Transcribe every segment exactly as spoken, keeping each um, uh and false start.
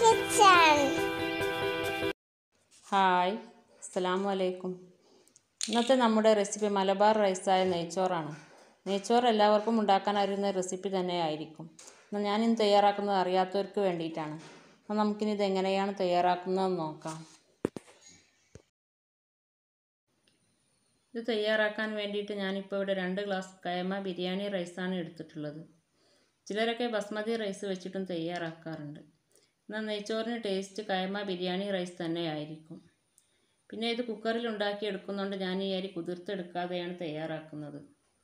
Kitchen. Hi, അസ്സലാമു അലൈക്കും. ഇന്നത്തെ നമ്മുടെ റെസിപ്പി മലബാർ റൈസായ നെയ്ച്ചോറാണ്. നെയ്ച്ചോറ് എല്ലാവർക്കും ഉണ്ടാക്കാൻ അറിയുന്ന റെസിപ്പി തന്നെ ആയിരിക്കും. എന്നാൽ ഞാനിന്ന് തയ്യാറാക്കുന്നത് അറിയാത്തവർക്ക് വേണ്ടിയിട്ടാണ്. അപ്പോൾ നമുക്കിനി ഇത് എങ്ങനെയാണ് തയ്യാറാക്കുന്നതെന്ന് നോക്കാം. ഇത് തയ്യാറാക്കാൻ വേണ്ടിയിട്ട് ഞാനിപ്പോൾ ഇവിടെ രണ്ട് ഗ്ലാസ് കൈമ ബിരിയാണി റൈസാണ് എടുത്തിട്ടുള്ളത്. ചിലരൊക്കെ ബസ്മതി റൈസ് വെച്ചിട്ടും തയ്യാറാക്കാറുണ്ട്. എന്നാൽ നെയ്ച്ചോറിന് ടേസ്റ്റ് കൈമ ബിരിയാണി റൈസ് തന്നെ ആയിരിക്കും. പിന്നെ ഇത് കുക്കറിൽ ഉണ്ടാക്കി എടുക്കുന്നതുകൊണ്ട് ഞാൻ ഈ അരി കുതിർത്തെടുക്കാതെയാണ് തയ്യാറാക്കുന്നത്.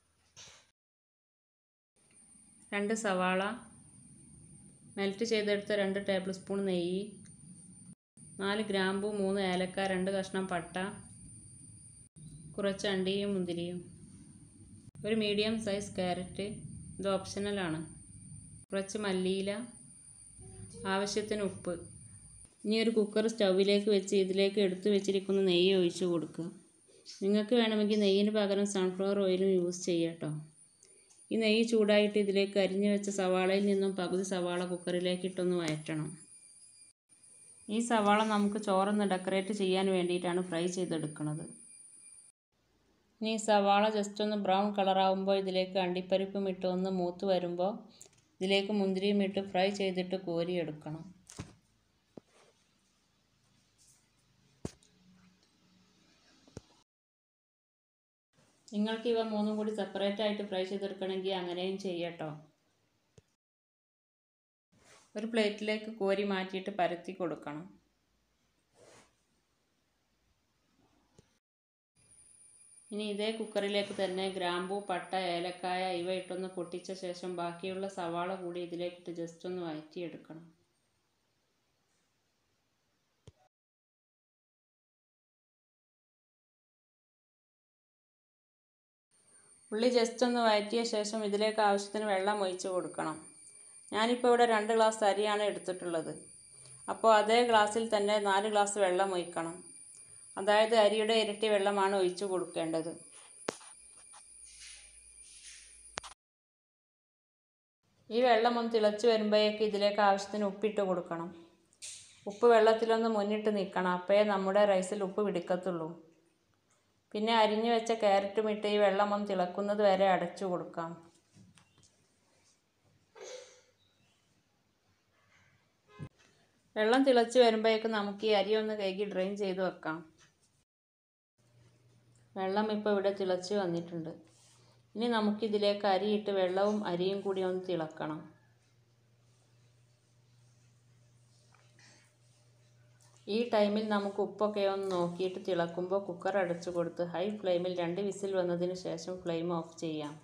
രണ്ട് സവാള, മെൽറ്റ് ചെയ്തെടുത്ത രണ്ട് ടേബിൾ സ്പൂൺ നെയ്യ്, നാല് ഗ്രാമ്പു, മൂന്ന് ഏലക്ക, രണ്ട് കഷ്ണം പട്ട, കുറച്ച് അണ്ടിയും മുന്തിരിയും, ഒരു മീഡിയം സൈസ് ക്യാരറ്റ്, ഇത് ഓപ്ഷണലാണ്, കുറച്ച് മല്ലിയില, ആവശ്യത്തിന് ഉപ്പ്. ഇനി ഒരു കുക്കർ സ്റ്റൗവിലേക്ക് വെച്ച് ഇതിലേക്ക് എടുത്തു വെച്ചിരിക്കുന്ന നെയ്യ് ഒഴിച്ചു കൊടുക്കുക. നിങ്ങൾക്ക് വേണമെങ്കിൽ നെയ്യിന് പകരം സൺഫ്ലവർ ഓയിലും യൂസ് ചെയ്യാം കേട്ടോ. ഈ നെയ്യ് ചൂടായിട്ട് ഇതിലേക്ക് അരിഞ്ഞു വെച്ച സവാളയിൽ നിന്നും പകുതി സവാള കുക്കറിലേക്ക് ഇട്ടൊന്ന് വഴറ്റണം. ഈ സവാള നമുക്ക് ചോറൊന്ന് ഡെക്കറേറ്റ് ചെയ്യാൻ വേണ്ടിയിട്ടാണ് ഫ്രൈ ചെയ്തെടുക്കുന്നത്. ഇനി സവാള ജസ്റ്റ് ഒന്ന് ബ്രൗൺ കളറാകുമ്പോൾ ഇതിലേക്ക് അണ്ടിപ്പരിപ്പും ഇട്ട് ഒന്ന് മൂത്ത് വരുമ്പോൾ ഇതിലേക്ക് മുന്തിരിയും ഇട്ട് ഫ്രൈ ചെയ്തിട്ട് കോരിയെടുക്കണം. നിങ്ങൾക്ക് ഇവ മൂന്നും കൂടി സെപ്പറേറ്റ് ആയിട്ട് ഫ്രൈ ചെയ്തെടുക്കണമെങ്കിൽ അങ്ങനെയും ചെയ്യട്ടോ. ഒരു പ്ലേറ്റിലേക്ക് കോരി മാറ്റിയിട്ട് പരത്തി കൊടുക്കണം. ഇനി ഇതേ കുക്കറിലേക്ക് തന്നെ ഗ്രാമ്പൂ, പട്ട, ഏലക്കായ ഇവ ഇട്ടൊന്ന് പൊട്ടിച്ച ശേഷം ബാക്കിയുള്ള സവാള കൂടി ഇതിലേക്കിട്ട് ജസ്റ്റ് ഒന്ന് വഴറ്റിയെടുക്കണം. ഉള്ളി ജസ്റ്റ് ഒന്ന് വഴറ്റിയ ശേഷം ഇതിലേക്ക് ആവശ്യത്തിന് വെള്ളം ഒഴിച്ച് കൊടുക്കണം. ഞാനിപ്പോൾ ഇവിടെ രണ്ട് ഗ്ലാസ് അരിയാണ് എടുത്തിട്ടുള്ളത്. അപ്പോൾ അതേ ഗ്ലാസ്സിൽ തന്നെ നാല് ഗ്ലാസ് വെള്ളം ഒഴിക്കണം. അതായത് അരിയുടെ ഇരട്ടി വെള്ളമാണ് ഒഴിച്ചു കൊടുക്കേണ്ടത്. ഈ വെള്ളം ഒന്ന് തിളച്ച് വരുമ്പോഴേക്ക് ഇതിലേക്ക് ആവശ്യത്തിന് ഉപ്പിട്ട് കൊടുക്കണം. ഉപ്പ് വെള്ളത്തിലൊന്ന് മുന്നിട്ട് നിൽക്കണം, അപ്പോഴേ നമ്മുടെ റൈസിൽ ഉപ്പ് പിടിക്കത്തുള്ളൂ. പിന്നെ അരിഞ്ഞു വെച്ച ക്യാരറ്റും ഇട്ട് ഈ വെള്ളം ഒന്ന് തിളക്കുന്നത് വരെ അടച്ചു കൊടുക്കാം. വെള്ളം തിളച്ച് വരുമ്പോഴേക്ക് നമുക്ക് ഈ അരി ഒന്ന് കഴുകി ഡ്രെയിൻ ചെയ്ത് വെക്കാം. വെള്ളം ഇപ്പോൾ ഇവിടെ തിളച്ച് വന്നിട്ടുണ്ട്. ഇനി നമുക്കിതിലേക്ക് അരിയിട്ട് വെള്ളവും അരിയും കൂടി ഒന്ന് തിളക്കണം. ഈ ടൈമിൽ നമുക്ക് ഉപ്പൊക്കെ ഒന്ന് നോക്കിയിട്ട് തിളക്കുമ്പോൾ കുക്കർ അടച്ചു കൊടുത്ത് ഹൈ ഫ്ലെയിമിൽ രണ്ട് വിസിൽ വന്നതിന് ശേഷം ഫ്ലെയിം ഓഫ് ചെയ്യാം.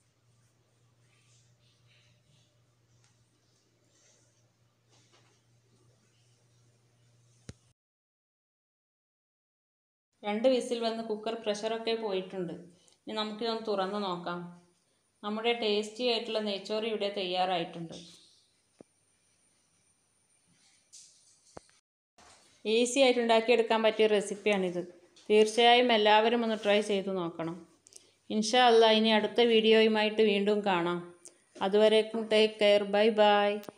രണ്ട് വിസിൽ വന്ന് കുക്കർ പ്രഷറൊക്കെ പോയിട്ടുണ്ട്. ഇനി നമുക്കിതൊന്ന് തുറന്ന് നോക്കാം. നമ്മുടെ ടേസ്റ്റി ആയിട്ടുള്ള നെയ്ച്ചോറ് ഇവിടെ തയ്യാറായിട്ടുണ്ട്. ഈസി ആയിട്ട് ഉണ്ടാക്കിയെടുക്കാൻ പറ്റിയ റെസിപ്പിയാണിത്. തീർച്ചയായും എല്ലാവരും ഒന്ന് ട്രൈ ചെയ്തു നോക്കണം. ഇൻഷാ അല്ലാ, ഇനി അടുത്ത വീഡിയോയുമായിട്ട് വീണ്ടും കാണാം. അതുവരേക്കും ടേക്ക് കെയർ. Bye bye.